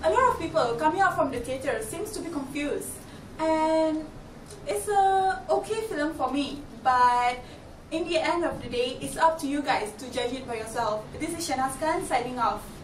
a lot of people coming out from the theatre seems to be confused, and it's a okay film for me, but in the end of the day, it's up to you guys to judge it by yourself. This is Shanaz Khan signing off.